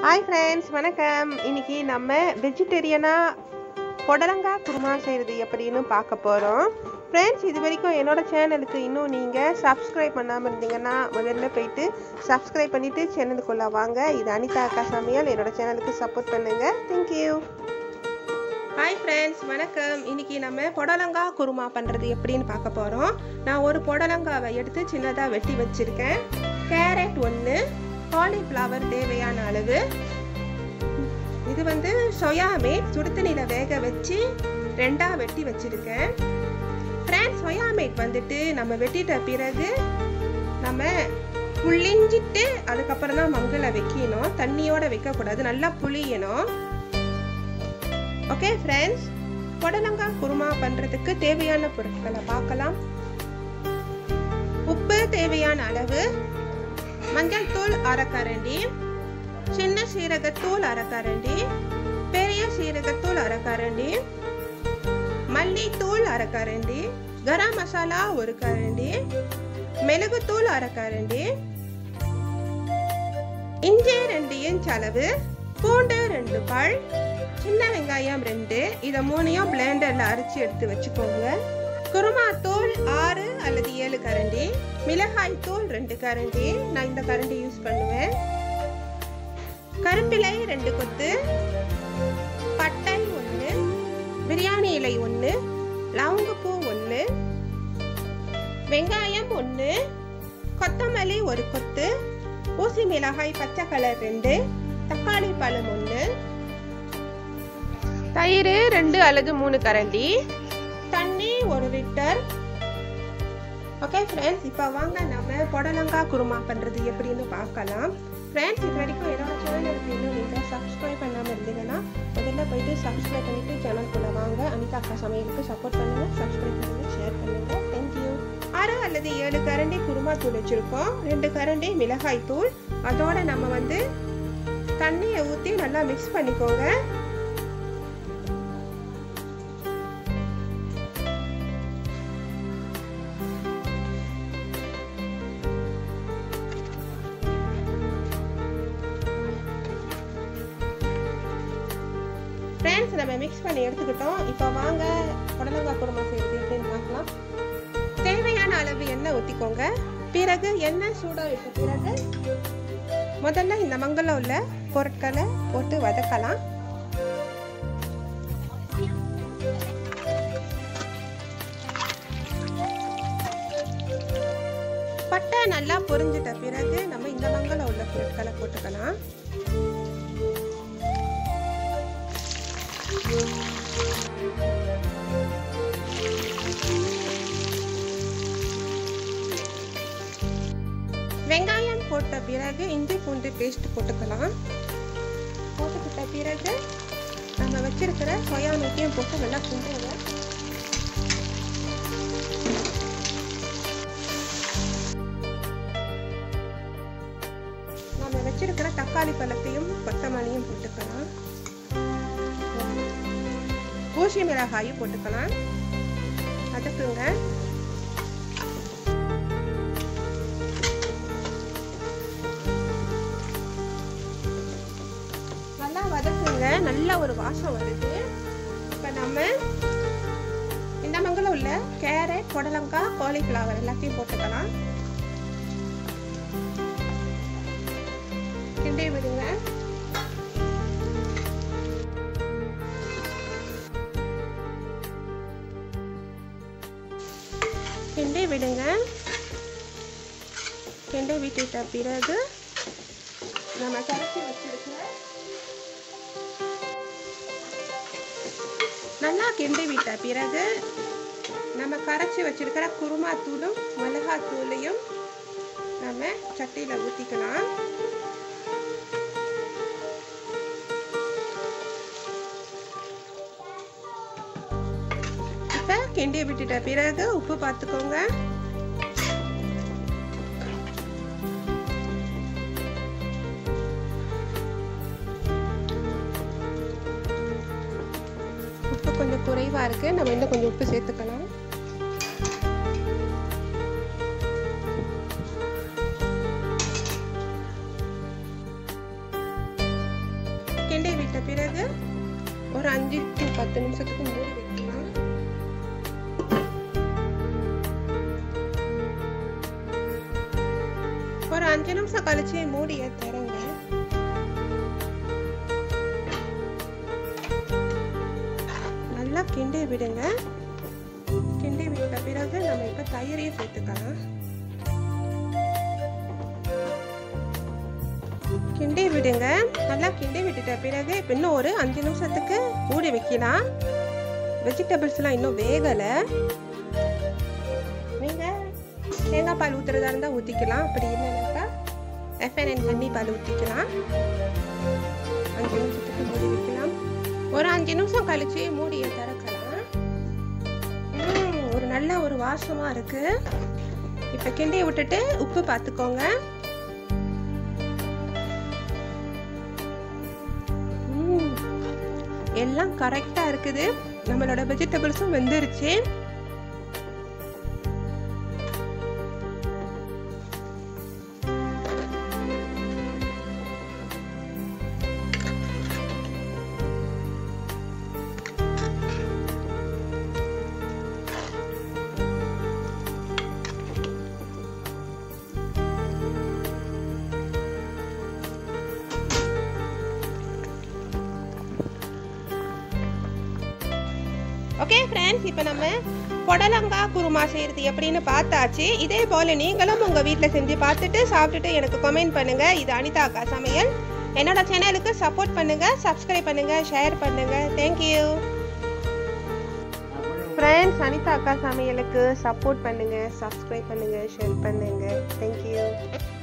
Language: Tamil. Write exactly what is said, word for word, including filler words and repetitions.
हाय फ्रेंड्स वनकम इनकी நம்ம வெஜிடேரியனா புடலங்காய் குருமா செய்யறது எப்படின்னு பார்க்க போறோம் फ्रेंड्स இது வரைக்கும் என்னோட சேனலுக்கு இன்னும் நீங்க சப்ஸ்கிரைப் பண்ணாம இருந்தீங்கன்னா முதல்ல போய்ட்டு சப்ஸ்கிரைப் பண்ணிட்டு சேனலுக்குள்ள வாங்க இது அனிதா அக்கா சமையல் என்னோட சேனலுக்கு சப்போர்ட் பண்ணுங்க थैंक यू हाय फ्रेंड्स வணக்கம் இன்னைக்கு நம்ம புடலங்காய் குருமா பண்றது எப்படின்னு பார்க்க போறோம் நான் ஒரு புடலங்காவை எடுத்து சின்னதா வெட்டி வச்சிருக்கேன் கேரட் ஒன்று காலிஃப்ளவர் தேவையான அளவு இது வந்து சோயா மீட் சுடுதண்ணில வேக வச்சு ரெண்டா வெட்டி வச்சிருக்கேன் फ्रेंड्स சோயா மீட் வந்துட்டு நம்ம வெட்டிட்ட பிறகு நம்ம புளிஞ்சிட்டு அதுக்கு அப்புறம் தான் மங்கல வைக்கணும் தண்ணியோட வைக்க கூடாது நல்லா புளியணும் ஓகே फ्रेंड्स புடலங்காய் குருமா பண்றதுக்கு தேவையான பொருட்களை பார்க்கலாம் உப்பு தேவையான அளவு மஞ்சள் தூள் அரை கரண்டி சின்ன சீரகத்தூள் அரை கரண்டி பெரிய சீரகத்தூள் அரை கரண்டி மல்லித்தூள் அரை கரண்டி கரம் மசாலா ஒரு கரண்டி மிளகுத்தூள் அரை கரண்டி இஞ்சி ரெண்டு இன்ச் அளவு பூண்டு ரெண்டு பல் சின்ன வெங்காயம் ரெண்டு இத மூணையும் பிளெண்டர்ல அரைச்சு எடுத்து வச்சுக்கோங்க குருமா தூள் ஆறு அல்லது ஏழு கரண்டி மிளகாய் தூள் ரெண்டு கரண்டி நான் இந்த கரண்டி யூஸ் பண்ணுவேன் கரும்பிலை ரெண்டு கொத்து பட்டை ஒன்று பிரியாணி இலை ஒன்று லவங்கப்பூ ஒன்று வெங்காயம் ஒன்று கொத்தமல்லி ஒரு கொத்து ஊசி மிளகாய் பச்சை கலர் ரெண்டு தக்காளி பழம் ஒன்று தயிர் ரெண்டு அல்லது மூணு கரண்டி தண்ணி ஒரு லிட்டர் ஓகே फ्रेंड्स இப்போ வாங்க நாம புடலங்காய் குருமா பண்றது எப்படின்னு பார்க்கலாம் फ्रेंड्स இது வரைக்கும் என்னோட சேனலுக்கு இன்னும் நீங்க சப்ஸ்கிரைப் பண்ணாம இருந்தீங்கன்னா முதல்ல போய்ட்டு சப்ஸ்கிரைப் பண்ணிட்டு சேனலுக்குள்ள வாங்க அனிதா அக்கா சமையலுக்கு சப்போர்ட் பண்ணுங்க சப்ஸ்கிரைப் பண்ணுங்க ஷேர் பண்ணுங்க थैंक यू ஆறு அல்லது ஏழு கரண்டி குருமா தூள் வச்சிருக்கோம் ரெண்டு கரண்டி மிளகாய் தூள் அதோட நம்ம வந்து தண்ணியை ஊத்தி நல்லா மிக்ஸ் பண்ணிக்கோங்க फ्रेंड्स நம்ம மிக்ஸ் பண்ணி எடுத்துக்கிட்டோம் இப்போ வாங்க புடலங்காய் குருமா செய்யறது எப்படின்னு பார்க்கலாம் தேவையான அளவு எண்ணெய் ஊத்திக்கோங்க பிறகு எண்ணெய் சூடாயிட்ட பிறகு முதல்ல இந்த மங்கல உள்ள பொருட்களை போட்டு வதக்கலாம் பட்டை நல்லா பொரிஞ்சிட்ட பிறகு நம்ம இந்த மங்கல உள்ள பொருட்களை போட்டுக்கலாம் வெங்காயம் போட்ட பிறகு இஞ்சி பூண்டு பேஸ்ட் போட்டுக்கலாம் போட்டுக்கிட்ட பிறகு நம்ம வச்சிருக்கிற சோயா மீட்டையும் போட்டு நல்லா கிண்டுங்க நம்ம வச்சிருக்கிற தக்காளி பழத்தையும் கொத்தமல்லியும் போட்டுக்கலாம் ஊசி மிளகாயும் போட்டுக்கலாம் வதக்குங்க நல்லா வதக்குங்க நல்ல ஒரு வாசம் வருது இப்ப நம்ம இந்த மங்கல உள்ள கேரட் புடலங்காய் காலிஃப்ளவர் எல்லாத்தையும் போட்டுக்கலாம் கிண்டி விடுங்க கிண்டி விடுங்க கிண்டி விட்டுட்ட பிறகு நம்ம கரைச்சி வச்சிருக்கிற நல்லா கிண்டி விட்ட பிறகு நம்ம கரைச்சி வச்சிருக்கிற குருமா தூளும் மிளகாய் தூளையும் நம்ம சட்டியில ஊத்திக்கலாம் கிண்டி விட்டுட்ட பிறகு உப்பு பார்த்துக்கோங்க உப்பு கொஞ்சம் குறைவா இருக்கு நம்ம இன்னும் கொஞ்சம் உப்பு சேர்த்துக்கலாம் கிண்டி விட்ட பிறகு ஒரு அஞ்சு டு பத்து நிமிஷத்துக்கு மூடி வைக்கலாம். ஒரு அஞ்சு நிமிஷம் கழிச்சு மூடிய திறங்க. நல்லா கிண்டி விடுங்க. கிண்டி விட்ட பிறகு நம்ம இப்ப தயிரையும் சேர்த்துக்கலாம். கிண்டி விடுங்க. நல்லா கிண்டி விட்டுட்ட பிறகு இன்னும் ஒரு அஞ்சு நிமிஷத்துக்கு மூடி வைக்கலாம். வெஜிடபிள்ஸ்லாம் இன்னும் வேகலை. நீங்க தேங்காய் பால் ஊற்றுறதா இருந்தால் ஊற்றிக்கலாம். அப்படி இல்லைனாக்கா எஃப்என்என் தண்ணி பால் ஊற்றிக்கலாம். அஞ்சு நிமிஷத்துக்கு மூடி வைக்கலாம். ஒரு அஞ்சு நிமிஷம் கழிச்சு மூடியை திறக்கலாம். ஒரு நல்ல ஒரு வாசமாக இருக்கு. இப்போ கிண்டி விட்டுட்டு உப்பு பார்த்துக்கோங்க. எல்லாம் கரெக்டா இருக்குது. நம்மளோட வெஜிடபிள்ஸும் வெந்துருச்சு. ஓகே ஃப்ரெண்ட்ஸ், இப்போ நம்ம புடலங்காய் குருமா செய்கிறது எப்படின்னு பார்த்தாச்சு. இதே போல் நீங்களும் உங்கள் வீட்டில் செஞ்சு பார்த்துட்டு சாப்பிட்டுட்டு எனக்கு கமெண்ட் பண்ணுங்கள். இது அனிதா அக்கா சமையல். என்னோட சேனலுக்கு சப்போர்ட் பண்ணுங்கள், சப்ஸ்கிரைப் பண்ணுங்கள், ஷேர் பண்ணுங்கள். Thank you friends. அனிதா அக்கா சமையலுக்கு சப்போர்ட் பண்ணுங்கள், சப்ஸ்கிரைப் பண்ணுங்கள், ஷேர் பண்ணுங்கள். தேங்க்யூ.